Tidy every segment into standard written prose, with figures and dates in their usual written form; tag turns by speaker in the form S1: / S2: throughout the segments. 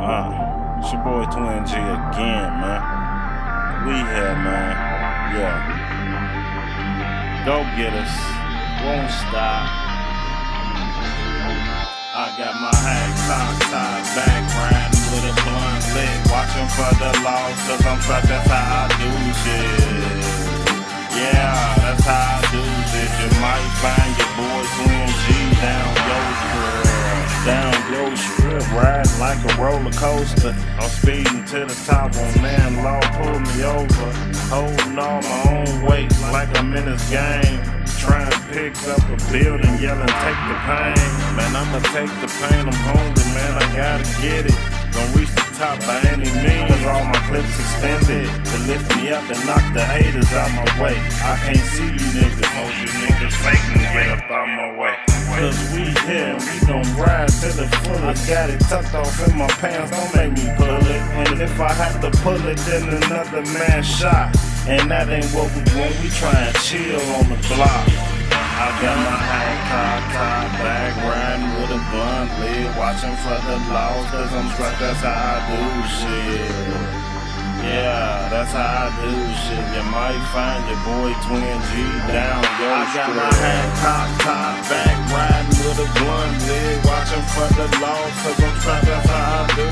S1: It's your boy Twin G again, man. We here, man. Yeah. Go get us. Won't stop. I got my hat cocked, tied back, riding with a blunt lit, watching for the laws, cause I'm trapped, that's how I do shit. Yeah, that's how I do shit. You might find your boy Twin G down your strip. Down your strip, riding like a roller coaster. I'm speeding to the top, on man, law pull me over. Holding all my own weight like I'm in this game. Trying to pick up a building, yelling, take the pain. Man, I'ma take the pain, I'm hungry, man, I gotta get it. Gonna reach the top by any means, cause all my clips extended to lift me up and knock the haters out my way. I can't see you niggas, most you niggas faking, get up out my way. Cause we here, we gon' ride to the fullest. Got it tucked off in my pants, don't make me pull it. And if I have to pull it, then another man shot. And that ain't what we want, we try and chill on the block. I got my hat cocked, tied back, riding with a blunt lid, watching for the laws, cause I'm strapped, that's how I do shit. Yeah, that's how I do shit. You might find your boy Twin G down your strip. I got my hat cocked, tied back, riding with a blunt lid, watching for the laws, cause I'm strapped, that's how I do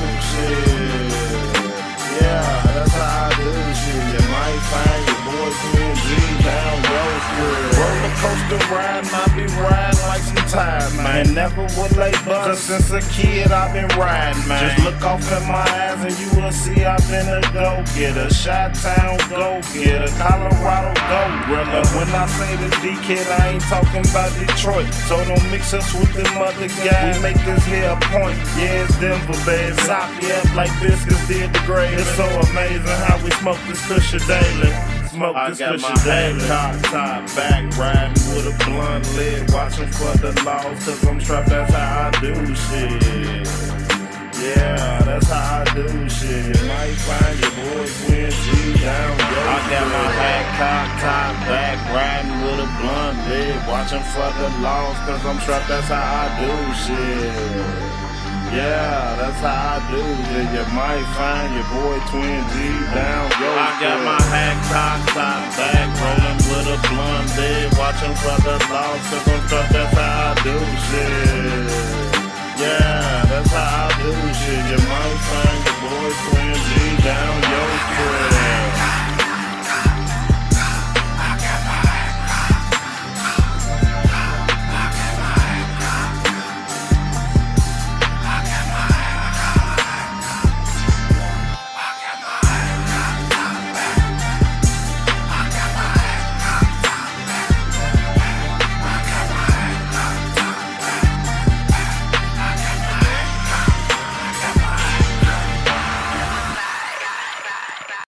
S1: shit. Yeah, that's how I do shit. You might find your boy Twin G down your strip. Roller coaster riding, I be riding like some time, man. Never would lay bust, cause since a kid I've been riding, man. Just look off at my eyes and you will see I've been a go-getter. Chi-Town go-getter, Colorado go-gorilla. When I say the D-Kid, I ain't talking about Detroit. So don't mix us with them other guys. We make this here a point. Yeah, it's Denver, baby. Sop you up like biscuits did the grave. It's so amazing how we smoke this cushion daily. Smoke this cushion daily. I got my top back, riding with a blunt lid, watching for the laws, cause I'm strapped, that's how I do shit. Yeah, that's how I do shit. You might find your boy Twin G down your I got my hat cocked, tied back, riding with a blunt lid, watching for the laws, cause I'm strapped, that's how I do shit. Yeah, that's how I do shit. You might find your boy Twin G down your I got my hat cocked, tied back, rolling with a blunt lid, watching for the laws, cause I'm strapped, that's how I do shit.